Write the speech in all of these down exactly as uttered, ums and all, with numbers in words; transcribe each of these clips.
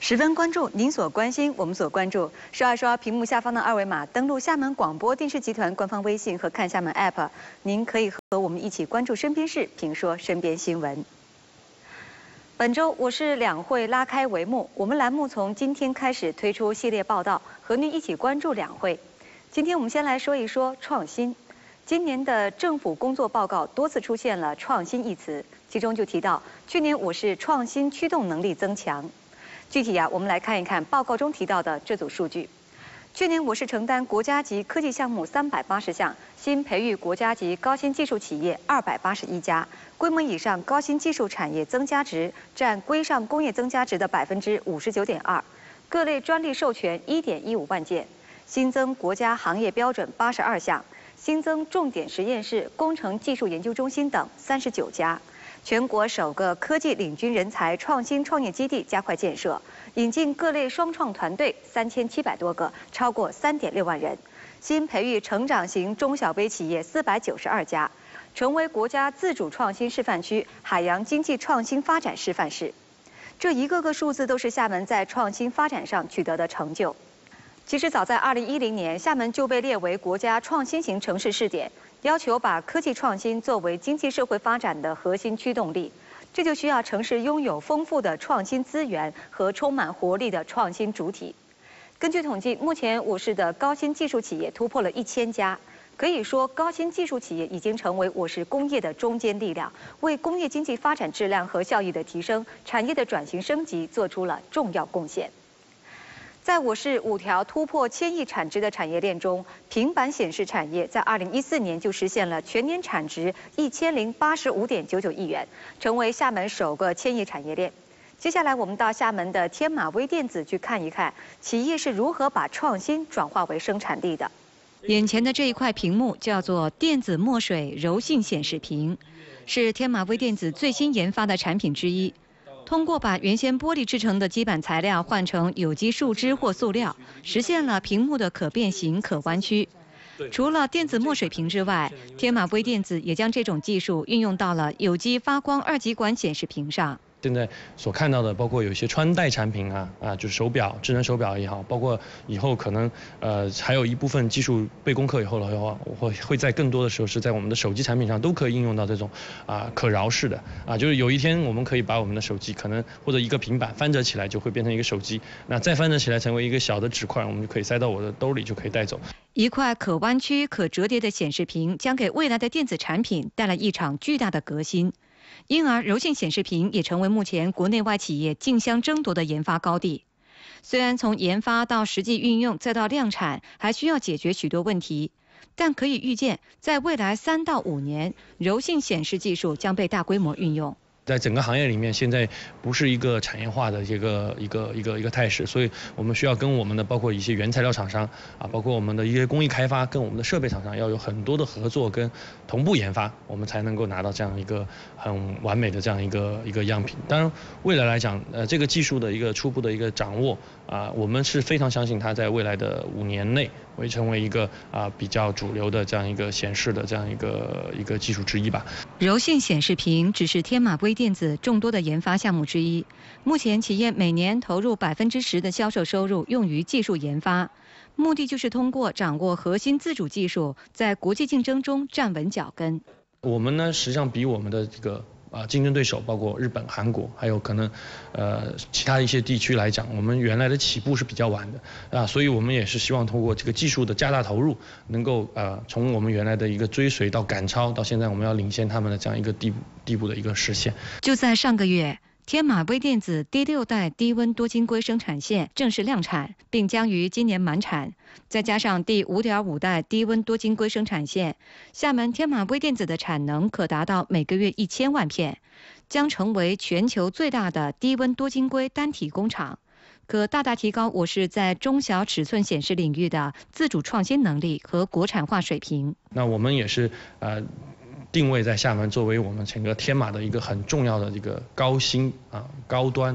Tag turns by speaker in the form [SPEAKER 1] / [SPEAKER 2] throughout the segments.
[SPEAKER 1] 十分关注您所关心，我们所关注。刷一刷屏幕下方的二维码，登录厦门广播电视集团官方微信和看厦门 App， 您可以和我们一起关注身边事，评说身边新闻。本周我市两会拉开帷幕，我们栏目从今天开始推出系列报道，和您一起关注两会。今天我们先来说一说创新。今年的政府工作报告多次出现了“创新”一词，其中就提到去年我市创新驱动能力增强。 具体呀、啊，我们来看一看报告中提到的这组数据。去年我市承担国家级科技项目三百八十项，新培育国家级高新技术企业二百八十一家，规模以上高新技术产业增加值占规上工业增加值的百分之五十九点二，各类专利授权一点一五万件，新增国家行业标准八十二项，新增重点实验室、工程技术研究中心等三十九家。 全国首个科技领军人才创新创业基地加快建设，引进各类双创团队三千七百多个，超过三点六万人。新培育成长型中小微企业四百九十二家，成为国家自主创新示范区、海洋经济创新发展示范市。这一个个数字都是厦门在创新发展上取得的成就。其实早在二零一零年，厦门就被列为国家创新型城市试点。 要求把科技创新作为经济社会发展的核心驱动力，这就需要城市拥有丰富的创新资源和充满活力的创新主体。根据统计，目前我市的高新技术企业突破了一千家，可以说高新技术企业已经成为我市工业的中坚力量，为工业经济发展质量和效益的提升、产业的转型升级做出了重要贡献。 在我市五条突破千亿产值的产业链中，平板显示产业在二零一四年就实现了全年产值一千零八十五点九九亿元，成为厦门首个千亿产业链。接下来，我们到厦门的天马微电子去看一看，企业是如何把创新转化为生产力的。眼前的这一块屏幕叫做电子墨水柔性显示屏，是天马微电子最新研发的产品之一。 通过把原先玻璃制成的基板材料换成有机树脂或塑料，实现了屏幕的可变形、可弯曲。除了电子墨水屏之外，天马微电子也将这种技术运用到了有机发光二极管显示屏上。
[SPEAKER 2] 现在所看到的，包括有一些穿戴产品啊啊，就是手表、智能手表也好，包括以后可能呃还有一部分技术被攻克以后的话，我会会在更多的时候是在我们的手机产品上都可以应用到这种啊可挠式的啊，就是有一天我们可以把我们的手机可能或者一个平板翻折起来就会变成一个手机，那再翻折起来成为一个小的纸块，我们就可以塞到我的兜里就可以带走。
[SPEAKER 1] 一块可弯曲、可折叠的显示屏将给未来的电子产品带来一场巨大的革新。 因而，柔性显示屏也成为目前国内外企业竞相争夺的研发高地。虽然从研发到实际运用再到量产，还需要解决许多问题，但可以预见，在未来三到五年，柔性显示技术将被大规模运用。
[SPEAKER 2] 在整个行业里面，现在不是一个产业化的一个一个一个一个态势，所以我们需要跟我们的包括一些原材料厂商啊，包括我们的一些工艺开发，跟我们的设备厂商要有很多的合作跟同步研发，我们才能够拿到这样一个很完美的这样一个一个样品。当然，未来来讲，呃，这个技术的一个初步的一个掌握啊，我们是非常相信它在未来的五年内会成为一个啊比较主流的这样一个显示的这样一个一个技术之一吧。
[SPEAKER 1] 柔性显示屏只是天马微电子众多的研发项目之一。目前，企业每年投入百分之十的销售收入用于技术研发，目的就是通过掌握核心自主技术，在国际竞争中站稳脚跟。
[SPEAKER 2] 我们呢，实际上比我们的这个。 啊，竞争对手包括日本、韩国，还有可能，呃，其他一些地区来讲，我们原来的起步是比较晚的啊，所以我们也是希望通过这个技术的加大投入，能够呃从我们原来的一个追随到赶超，到现在我们要领先他们的这样一个地步地步的一个实现。
[SPEAKER 1] 就在上个月。 天马微电子第六代低温多晶硅生产线正式量产，并将于今年满产。再加上第五点五代低温多晶硅生产线，厦门天马微电子的产能可达到每个月一千万片，将成为全球最大的低温多晶硅单体工厂，可大大提高我市在中小尺寸显示领域的自主创新能力和国产化水平。
[SPEAKER 2] 那我们也是呃。 定位在厦门作为我们整个天马的一个很重要的一个高新啊高端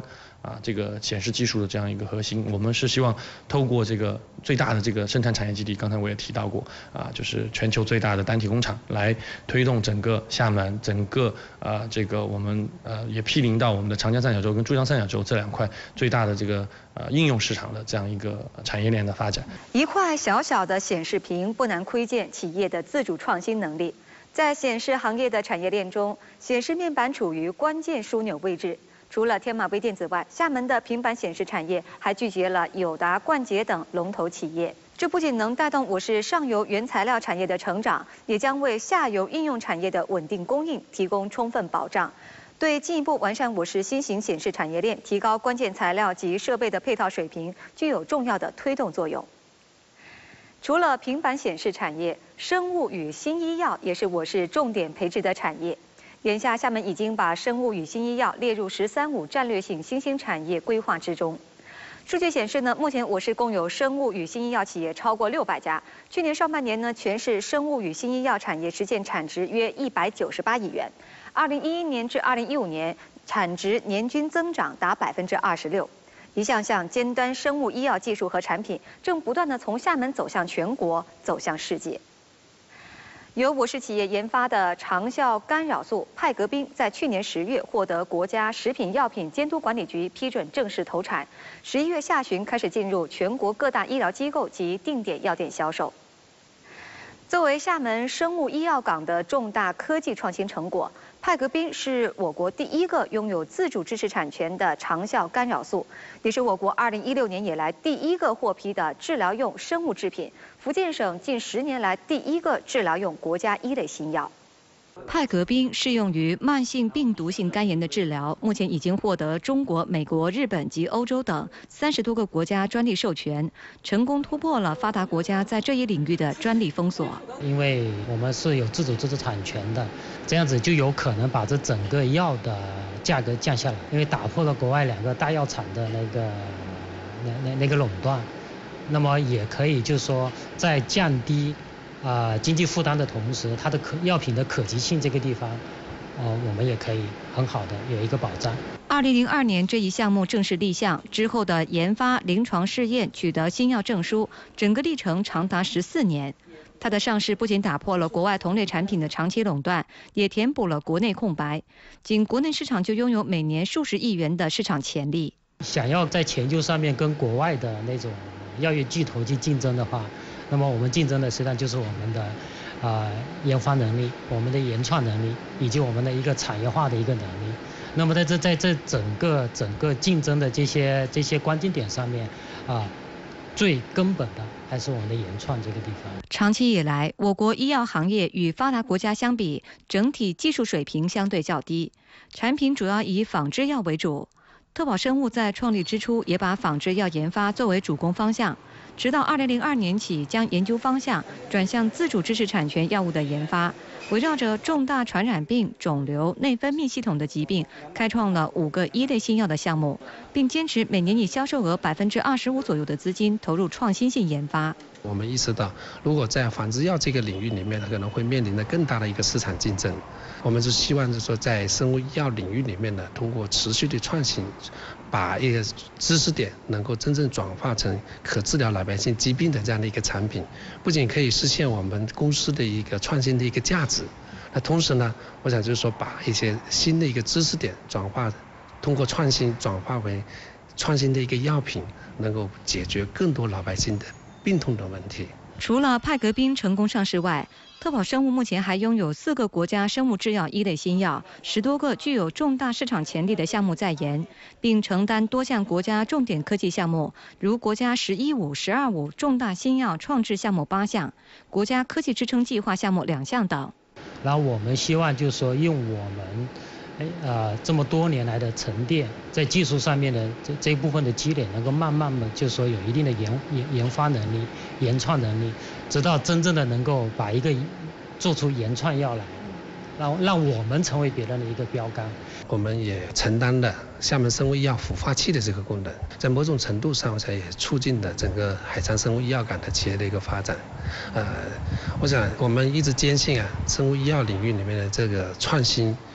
[SPEAKER 2] 啊这个显示技术的这样一个核心。我们是希望透过这个最大的这个生产产业基地，刚才我也提到过啊，就是全球最大的单体工厂，来推动整个厦门整个啊这个我们呃也毗邻到我们的长江三角洲跟珠江三角洲这两块最大的这个呃应用市场的这样一个产业链的发展。
[SPEAKER 1] 一块小小的显示屏不难窥见企业的自主创新能力。在显示行业的产业链中，显示面板处于关键枢纽位置。除了天马微电子外，厦门的平板显示产业还聚集了友达、冠捷等龙头企业。这不仅能带动我市上游原材料产业的成长，也将为下游应用产业的稳定供应提供充分保障，对进一步完善我市新型显示产业链、提高关键材料及设备的配套水平，具有重要的推动作用。除了平板显示产业，生物与新医药也是我市重点培植的产业。眼下，厦门已经把生物与新医药列入“十三五”战略性新兴产业规划之中。数据显示呢，目前我市共有生物与新医药企业超过六百家。去年上半年呢，全市生物与新医药产业实现产值约一百九十八亿元。二零一一年至二零一五年，产值年均增长达百分之二十六。一项项尖端生物医药技术和产品正不断地从厦门走向全国，走向世界。由我市企业研发的长效干扰素派格宾，在去年十月获得国家食品药品监督管理局批准正式投产，十一月下旬开始进入全国各大医疗机构及定点药店销售。作为厦门生物医药港的重大科技创新成果，派格宾是我国第一个拥有自主知识产权的长效干扰素，也是我国二零一六年以来第一个获批的治疗用生物制品，福建省近十年来第一个治疗用国家一类新药。派格宾适用于慢性病毒性肝炎的治疗，目前已经获得中国、美国、日本及欧洲等三十多个国家专利授权，成功突破了发达国家在这一领域的专利封锁。
[SPEAKER 3] 因为我们是有自主知识产权的，这样子就有可能把这整个药的价格降下来，因为打破了国外两个大药厂的那个那那那个垄断，那么也可以就是说在降低啊、呃，经济负担的同时，它的可药品的可及性这个地方，呃，我们也可以很好的有一个保障。
[SPEAKER 1] 二零零二年这一项目正式立项之后的研发、临床试验、取得新药证书，整个历程长达十四年。它的上市不仅打破了国外同类产品的长期垄断，也填补了国内空白。仅国内市场就拥有每年数十亿元的市场潜力。
[SPEAKER 3] 想要在研究上面跟国外的那种药业巨头去竞争的话，那么我们竞争的实际上就是我们的啊、呃、研发能力、我们的研创能力以及我们的一个产业化的一个能力。那么在这在这整个整个竞争的这些这些关键点上面啊、呃，最根本的还是我们的研创这个地方。
[SPEAKER 1] 长期以来，我国医药行业与发达国家相比，整体技术水平相对较低，产品主要以仿制药为主。特宝生物在创立之初也把仿制药研发作为主攻方向，直到二零零二年起将研究方向转向自主知识产权药物的研发，围绕着重大传染病、肿瘤、内分泌系统的疾病，开创了五个一类新药的项目，并坚持每年以销售额百分之二十五左右的资金投入创新性研发。
[SPEAKER 4] 我们意识到，如果在仿制药这个领域里面，可能会面临着更大的一个市场竞争。我们是希望就是说，在生物医药领域里面呢，通过持续的创新，把一个知识点能够真正转化成可治疗老百姓疾病的这样的一个产品，不仅可以实现我们公司的一个创新的一个价值，那同时呢，我想就是说，把一些新的一个知识点转化，通过创新转化为创新的一个药品，能够解决更多老百姓的病痛的问题。
[SPEAKER 1] 除了派格宾成功上市外，特宝生物目前还拥有四个国家生物制药一类新药，十多个具有重大市场潜力的项目在研，并承担多项国家重点科技项目，如国家“十一五”、“十二五”重大新药创制项目八项，国家科技支撑计划项目两项等。
[SPEAKER 3] 然后我们希望就是说，用我们哎呃这么多年来的沉淀，在技术上面的这这一部分的积累，能够慢慢的就是说有一定的研研研发能力、研创能力，直到真正的能够把一个做出研创药来，让让我们成为别人的一个标杆。
[SPEAKER 4] 我们也承担了厦门生物医药孵化器的这个功能，在某种程度上，我想也促进了整个海沧生物医药港的企业的一个发展。呃，我想我们一直坚信啊，生物医药领域里面的这个创新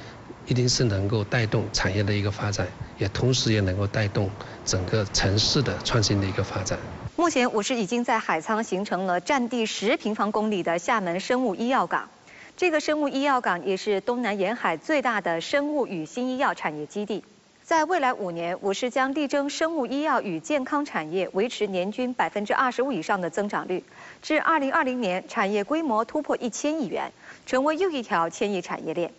[SPEAKER 4] 一定是能够带动产业的一个发展，也同时也能够带动整个城市的创新的一个发展。
[SPEAKER 1] 目前，我市已经在海沧形成了占地十平方公里的厦门生物医药港。这个生物医药港也是东南沿海最大的生物与新医药产业基地。在未来五年，我市将力争生物医药与健康产业维持年均百分之二十五以上的增长率，至二零二零年产业规模突破一千亿元，成为又一条千亿产业链。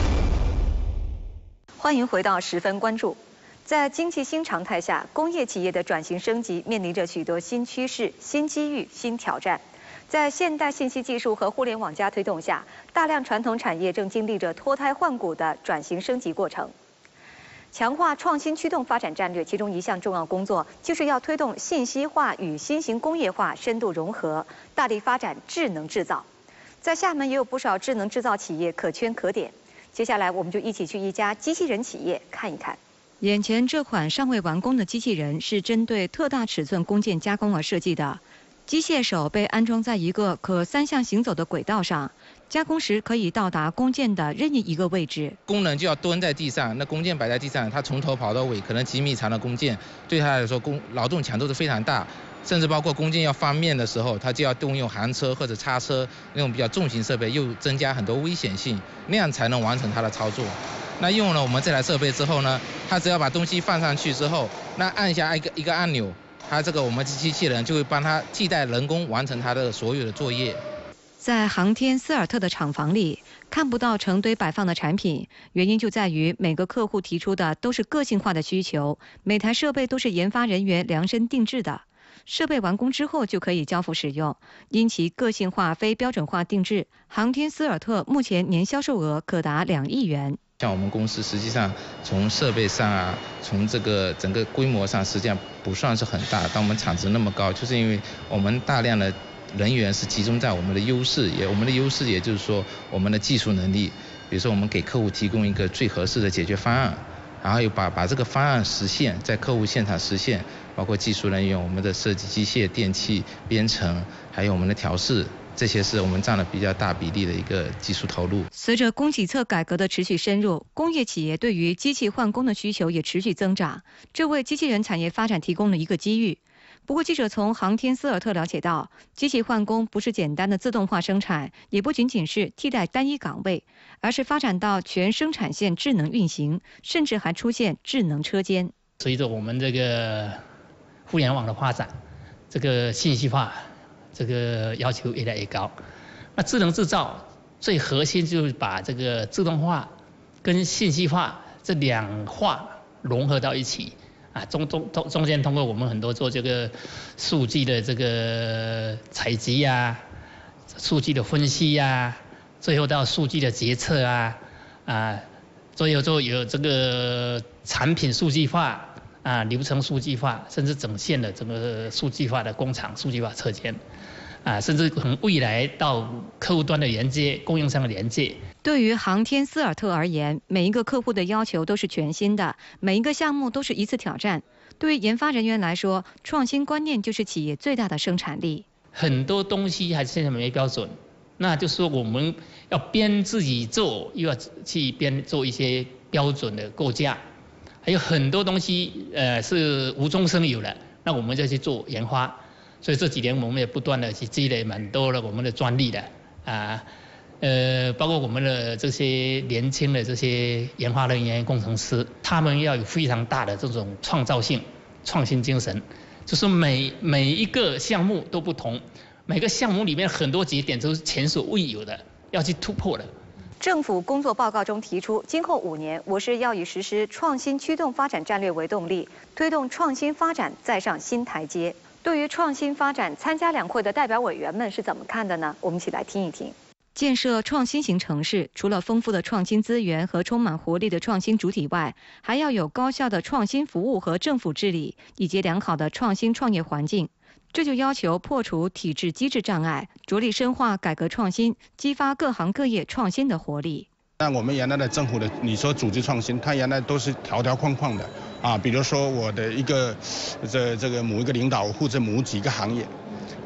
[SPEAKER 1] 欢迎回到十分关注。在经济新常态下，工业企业的转型升级面临着许多新趋势、新机遇、新挑战。在现代信息技术和互联网加推动下，大量传统产业正经历着脱胎换骨的转型升级过程。强化创新驱动发展战略，其中一项重要工作就是要推动信息化与新型工业化深度融合，大力发展智能制造。在厦门也有不少智能制造企业可圈可点。接下来，我们就一起去一家机器人企业看一看。眼前这款尚未完工的机器人是针对特大尺寸工件加工而设计的。机械手被安装在一个可三向行走的轨道上，加工时可以到达工件的任意一个位置。
[SPEAKER 5] 工人就要蹲在地上，那工件摆在地上，他从头跑到尾，可能几米长的工件，对他来说工劳动强度是非常大，甚至包括工件要翻面的时候，他就要动用行车或者叉车那种比较重型设备，又增加很多危险性，那样才能完成他的操作。那用了我们这台设备之后呢，他只要把东西放上去之后，那按下一个一个按钮。它这个我们机器人就会帮它替代人工完成它的所有的作业。
[SPEAKER 1] 在航天斯尔特的厂房里，看不到成堆摆放的产品，原因就在于每个客户提出的都是个性化的需求，每台设备都是研发人员量身定制的。设备完工之后就可以交付使用，因其个性化、非标准化定制，航天斯尔特目前年销售额可达两亿元。
[SPEAKER 5] 像我们公司实际上从设备上啊，从这个整个规模上，实际上不算是很大。当我们产值那么高，就是因为我们大量的人员是集中在我们的优势，也我们的优势也就是说我们的技术能力。比如说我们给客户提供一个最合适的解决方案，然后又把把这个方案实现，在客户现场实现，包括技术人员、我们的设计机械、电器、编程，还有我们的调试。这些是我们占了比较大比例的一个技术投入。
[SPEAKER 1] 随着供给侧改革的持续深入，工业企业对于机器换工的需求也持续增长，这为机器人产业发展提供了一个机遇。不过，记者从航天斯尔特了解到，机器换工不是简单的自动化生产，也不仅仅是替代单一岗位，而是发展到全生产线智能运行，甚至还出现智能车间。
[SPEAKER 6] 随着我们这个互联网的发展，这个信息化。这个要求越来越高，那智能制造最核心就是把这个自动化跟信息化这两化融合到一起啊，中中中中间通过我们很多做这个数据的这个采集呀、数据的分析呀，最后到数据的决策啊啊，最后就有这个产品数据化啊、流程数据化，甚至整线的整个数据化的工厂数据化车间。啊，甚至从未来到客户端的连接、供应商的连接。
[SPEAKER 1] 对于航天斯尔特而言，每一个客户的要求都是全新的，每一个项目都是一次挑战。对于研发人员来说，创新观念就是企业最大的生产力。
[SPEAKER 6] 很多东西还是现在没标准，那就是说我们要边自己做，又要去边做一些标准的构架。还有很多东西，呃，是无中生有的，那我们就去做研发。所以这几年我们也不断的去积累蛮多的我们的专利的啊，呃，包括我们的这些年轻的这些研发人员、工程师，他们要有非常大的这种创造性、创新精神，就是每每一个项目都不同，每个项目里面很多节点都是前所未有的，要去突破的。
[SPEAKER 1] 政府工作报告中提出，今后五年，我市要以实施创新驱动发展战略为动力，推动创新发展再上新台阶。对于创新发展，参加两会的代表委员们是怎么看的呢？我们一起来听一听。建设创新型城市，除了丰富的创新资源和充满活力的创新主体外，还要有高效的创新服务和政府治理，以及良好的创新创业环境。这就要求破除体制机制障碍，着力深化改革创新，激发各行各业创新的活力。
[SPEAKER 7] 那我们原来的政府的，你说组织创新，它原来都是条条框框的啊，比如说我的一个这这个某一个领导负责某几个行业，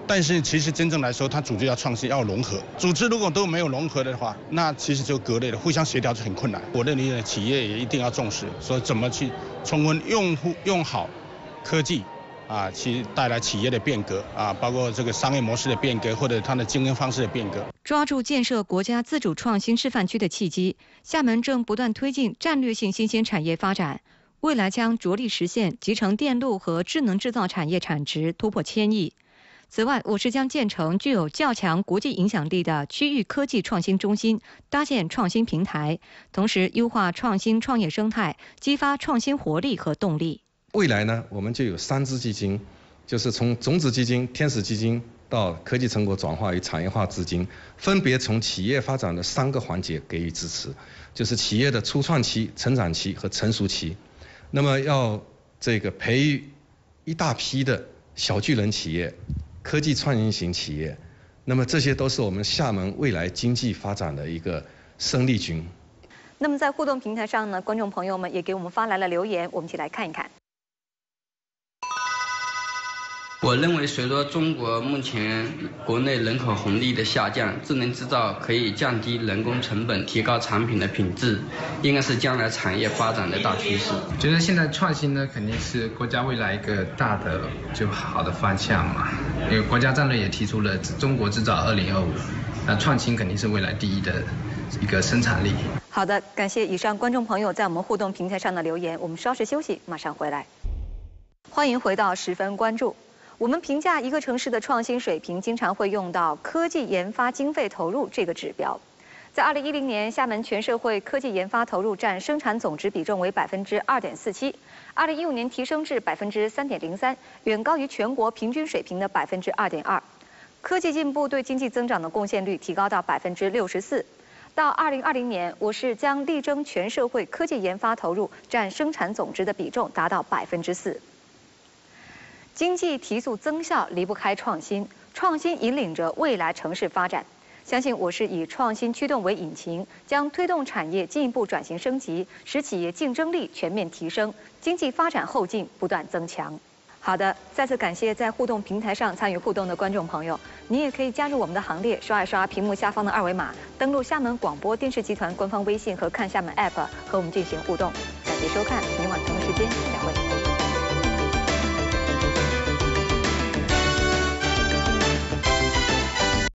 [SPEAKER 7] 但是其实真正来说，它组织要创新，要融合。组织如果都没有融合的话，那其实就割裂了，互相协调就很困难。我认为企业也一定要重视，说怎么去充分用户用好科技。 啊，其带来企业的变革啊，包括这个商业模式的变革，或者它的经营方式的变革。
[SPEAKER 1] 抓住建设国家自主创新示范区的契机，厦门正不断推进战略性新兴产业发展，未来将着力实现集成电路和智能制造产业产值突破千亿。此外，我市将建成具有较强国际影响力的区域科技创新中心，搭建创新平台，同时优化创新创业生态，激发创新活力和动力。
[SPEAKER 8] 未来呢，我们就有三支基金，就是从种子基金、天使基金到科技成果转化与产业化资金，分别从企业发展的三个环节给予支持，就是企业的初创期、成长期和成熟期。那么要这个培育一大批的小巨人企业、科技创新型企业，那么这些都是我们厦门未来经济发展的一个生力军。
[SPEAKER 1] 那么在互动平台上呢，观众朋友们也给我们发来了留言，我们一起来看一看。
[SPEAKER 9] 我认为，随着中国目前国内人口红利的下降，智能制造可以降低人工成本，提高产品的品质，应该是将来产业发展的大趋势。
[SPEAKER 10] 觉得现在创新呢，肯定是国家未来一个大的就好的方向嘛。因为国家战略也提出了“中国制造二零二五”，那创新肯定是未来第一的一个生产力。
[SPEAKER 1] 好的，感谢以上观众朋友在我们互动平台上的留言。我们稍事休息，马上回来。欢迎回到十分关注。 我们评价一个城市的创新水平，经常会用到科技研发经费投入这个指标。在二零一零年，厦门全社会科技研发投入占生产总值比重为百分之二点四七，二零一五年提升至百分之三点零三，远高于全国平均水平的百分之二点二。科技进步对经济增长的贡献率提高到百分之六十四。到二零二零年，我市将力争全社会科技研发投入占生产总值的比重达到百分之四。 经济提速增效离不开创新，创新引领着未来城市发展。相信我市以创新驱动为引擎，将推动产业进一步转型升级，使企业竞争力全面提升，经济发展后劲不断增强。好的，再次感谢在互动平台上参与互动的观众朋友，您也可以加入我们的行列，刷一刷屏幕下方的二维码，登录厦门广播电视集团官方微信和看厦门 App 和我们进行互动。感谢收看，明晚同一时间再会。